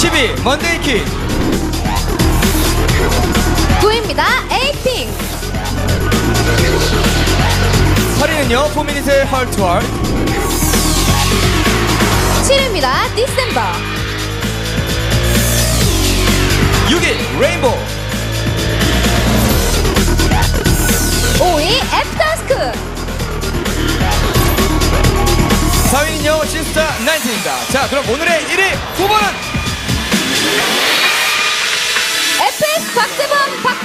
10위 먼데이 키. 9위입니다. 에이핑. 8위는요 포미닛의 Heart to Heart. 7위입니다. 디셈버. 6위 레인보우. 5위 애프터스쿨. 4위는요 시스타 19입니다. 자 그럼 오늘의 1위 후보는 FX 박재범